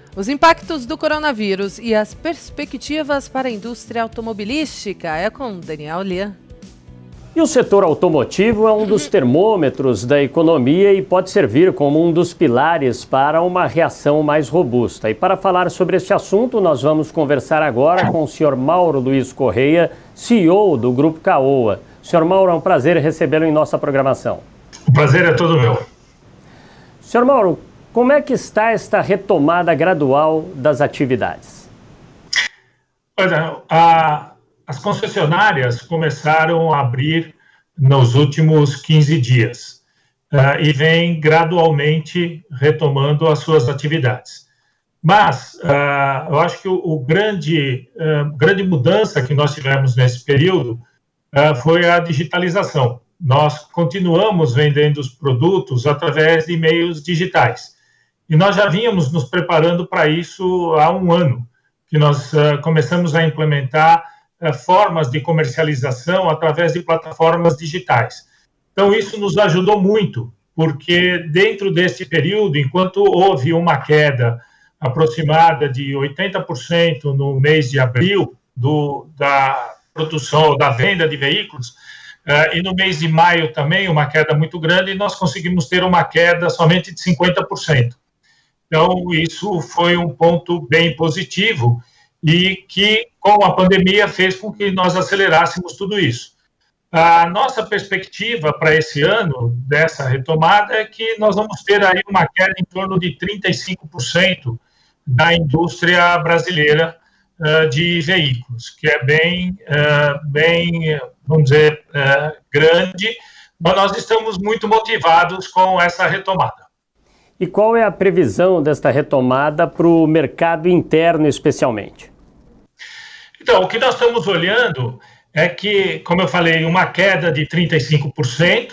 Os impactos do coronavírus e as perspectivas para a indústria automobilística é com Daniel Lian. E o setor automotivo é um dos termômetros da economia e pode servir como um dos pilares para uma reação mais robusta. E para falar sobre este assunto, nós vamos conversar agora com o senhor Mauro Luiz Correia, CEO do Grupo Caoa. Senhor Mauro, é um prazer recebê-lo em nossa programação. O prazer é todo meu. Senhor Mauro, como é que está esta retomada gradual das atividades? Olha, as concessionárias começaram a abrir nos últimos 15 dias e vem gradualmente retomando as suas atividades. Mas eu acho que o grande mudança que nós tivemos nesse período foi a digitalização. Nós continuamos vendendo os produtos através de meios digitais. E nós já vínhamos nos preparando para isso há um ano, que nós começamos a implementar formas de comercialização através de plataformas digitais. Então, isso nos ajudou muito, porque dentro desse período, enquanto houve uma queda aproximada de 80% no mês de abril da produção, da venda de veículos, e no mês de maio também uma queda muito grande, e nós conseguimos ter uma queda somente de 50%. Então, isso foi um ponto bem positivo e que, com a pandemia, fez com que nós acelerássemos tudo isso. A nossa perspectiva para esse ano, dessa retomada, é que nós vamos ter aí uma queda em torno de 35% da indústria brasileira de veículos, que é bem, vamos dizer, grande, mas nós estamos muito motivados com essa retomada. E qual é a previsão desta retomada para o mercado interno, especialmente? Então, o que nós estamos olhando é que, como eu falei, uma queda de 35%,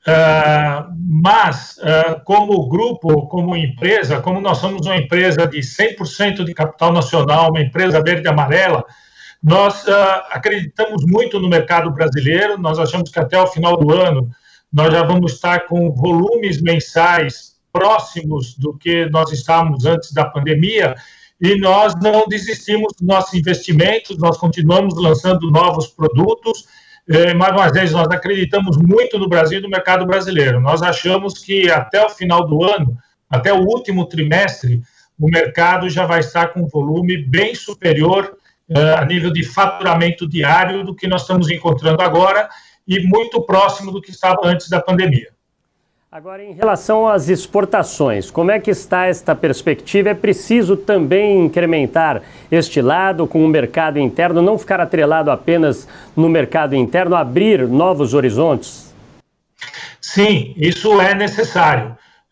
mas como grupo, como empresa, como nós somos uma empresa de 100% de capital nacional, uma empresa verde e amarela, nós acreditamos muito no mercado brasileiro. Nós achamos que até o final do ano nós já vamos estar com volumes mensais próximos do que nós estávamos antes da pandemia, e nós não desistimos dos nossos investimentos, nós continuamos lançando novos produtos. Mais uma vez, nós acreditamos muito no Brasil e no mercado brasileiro. Nós achamos que até o final do ano, até o último trimestre, o mercado já vai estar com um volume bem superior a nível de faturamento diário do que nós estamos encontrando agora e muito próximo do que estava antes da pandemia. Agora, em relação às exportações, como é que está esta perspectiva? É preciso também incrementar este lado com o mercado interno, não ficar atrelado apenas no mercado interno, abrir novos horizontes? Sim, isso é necessário.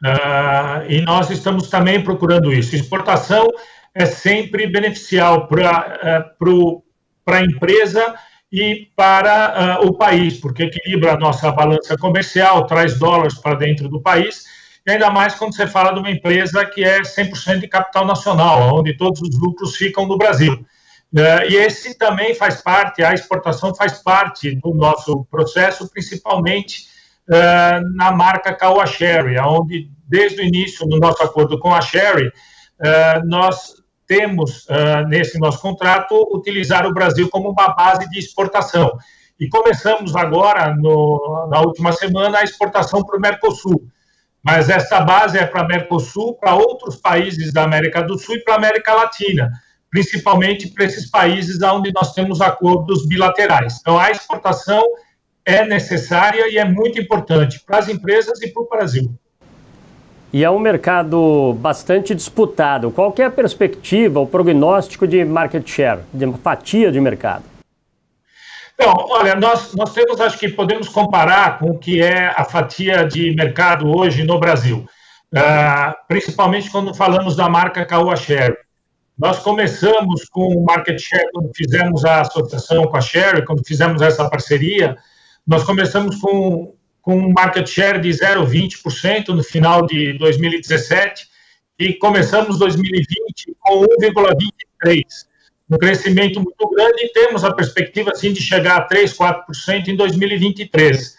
E nós estamos também procurando isso. Exportação é sempre beneficial para a empresa e para o país, porque equilibra a nossa balança comercial, traz dólares para dentro do país, e ainda mais quando você fala de uma empresa que é 100% de capital nacional, onde todos os lucros ficam no Brasil. E esse também faz parte, a exportação faz parte do nosso processo, principalmente na marca Caoa Chery, onde desde o início do nosso acordo com a Chery, nós temos, nesse nosso contrato, utilizar o Brasil como uma base de exportação. E começamos agora, na última semana, a exportação para o Mercosul. Mas essa base é para o Mercosul, para outros países da América do Sul e para a América Latina, principalmente para esses países onde nós temos acordos bilaterais. Então, a exportação é necessária e é muito importante para as empresas e para o Brasil. E é um mercado bastante disputado. Qual que é a perspectiva, o prognóstico de market share, de fatia de mercado? Então, olha, nós temos, acho que podemos comparar com o que é a fatia de mercado hoje no Brasil, principalmente quando falamos da marca Caoa Chery. Nós começamos com o market share, quando fizemos a associação com a Chery, quando fizemos essa parceria, nós começamos com um market share de 0,20% no final de 2017 e começamos 2020 com 1,23%, um crescimento muito grande, e temos a perspectiva assim, de chegar a 3, 4% em 2023.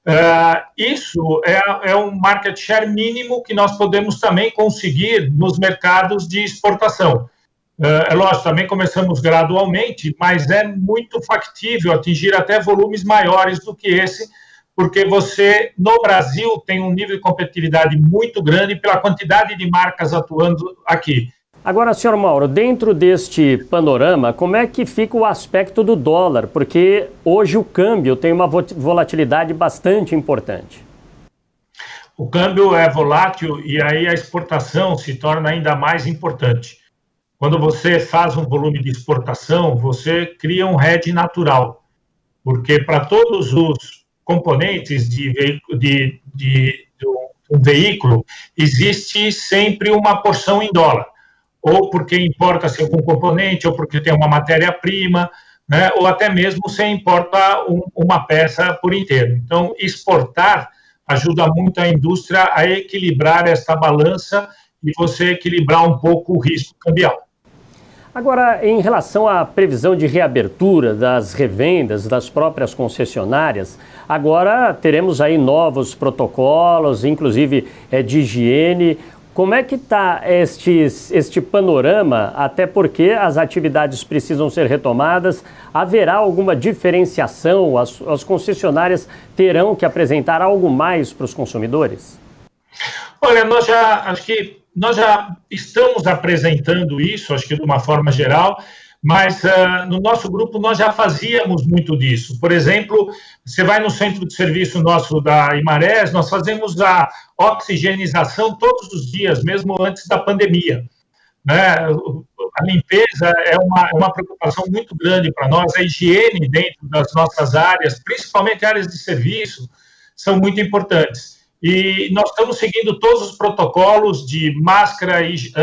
Isso é um market share mínimo que nós podemos também conseguir nos mercados de exportação. É lógico, também começamos gradualmente, mas é muito factível atingir até volumes maiores do que esse, porque você, no Brasil, tem um nível de competitividade muito grande pela quantidade de marcas atuando aqui. Agora, senhor Mauro, dentro deste panorama, como é que fica o aspecto do dólar? Porque hoje o câmbio tem uma volatilidade bastante importante. O câmbio é volátil e aí a exportação se torna ainda mais importante. Quando você faz um volume de exportação, você cria um hedge natural, porque para todos os componentes de um veículo, existe sempre uma porção em dólar, ou porque importa-se algum componente, ou porque tem uma matéria-prima, né, ou até mesmo você importa uma peça por inteiro. Então, exportar ajuda muito a indústria a equilibrar esta balança e você equilibrar um pouco o risco cambial. Agora, em relação à previsão de reabertura das revendas das próprias concessionárias, agora teremos aí novos protocolos, inclusive de higiene. Como é que está este panorama, até porque as atividades precisam ser retomadas? Haverá alguma diferenciação? As concessionárias terão que apresentar algo mais para os consumidores? Olha, nós já estamos apresentando isso, acho que de uma forma geral, mas no nosso grupo nós já fazíamos muito disso. Por exemplo, você vai no centro de serviço nosso da Imarés, nós fazemos a oxigenização todos os dias, mesmo antes da pandemia, né? A limpeza é uma preocupação muito grande para nós, a higiene dentro das nossas áreas, principalmente áreas de serviço, são muito importantes. E nós estamos seguindo todos os protocolos de máscara,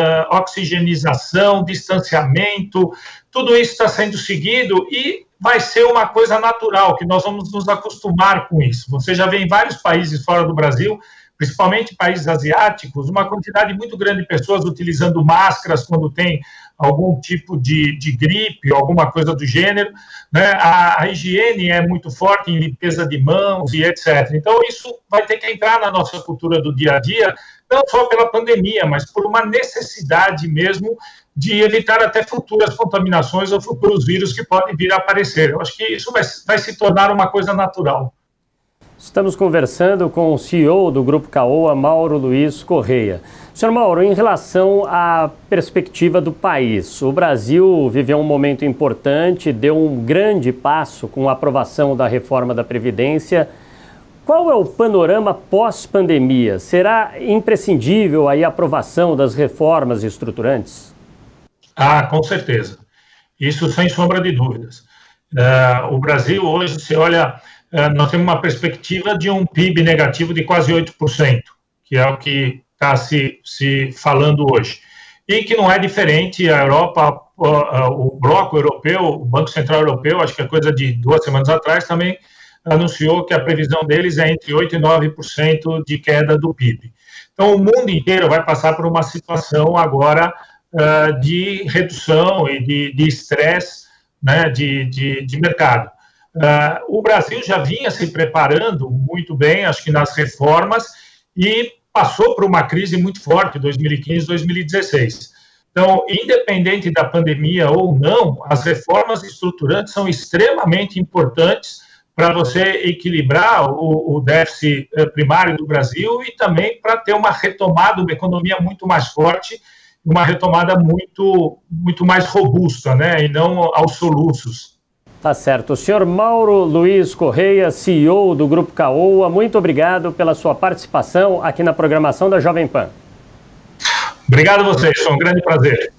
oxigenização, distanciamento, tudo isso está sendo seguido e vai ser uma coisa natural, que nós vamos nos acostumar com isso. Você já vê em vários países fora do Brasil, principalmente países asiáticos, uma quantidade muito grande de pessoas utilizando máscaras quando tem algum tipo de gripe ou alguma coisa do gênero, né? A higiene é muito forte em limpeza de mãos e etc. Então, isso vai ter que entrar na nossa cultura do dia a dia, não só pela pandemia, mas por uma necessidade mesmo de evitar até futuras contaminações ou futuros vírus que podem vir a aparecer. Eu acho que isso vai se tornar uma coisa natural. Estamos conversando com o CEO do Grupo Caoa, Mauro Luiz Correia. Senhor Mauro, em relação à perspectiva do país, o Brasil viveu um momento importante, deu um grande passo com a aprovação da reforma da Previdência. Qual é o panorama pós-pandemia? Será imprescindível aí a aprovação das reformas estruturantes? Com certeza. Isso sem sombra de dúvidas. O Brasil hoje, se olha, nós temos uma perspectiva de um PIB negativo de quase 8%, que é o que está se falando hoje. E que não é diferente, a Europa, o bloco europeu, o Banco Central Europeu, acho que é coisa de 2 semanas atrás, também anunciou que a previsão deles é entre 8% e 9% de queda do PIB. Então, o mundo inteiro vai passar por uma situação agora de redução e de estresse, né, de mercado. O Brasil já vinha se preparando muito bem, acho que nas reformas, e passou por uma crise muito forte, 2015, 2016. Então, independente da pandemia ou não, as reformas estruturantes são extremamente importantes para você equilibrar o déficit primário do Brasil e também para ter uma retomada, uma economia muito mais forte, uma retomada muito mais robusta, né, e não aos soluços. Tá certo. O senhor Mauro Luiz Correia, CEO do Grupo Caoa, muito obrigado pela sua participação aqui na programação da Jovem Pan. Obrigado a vocês, foi um grande prazer.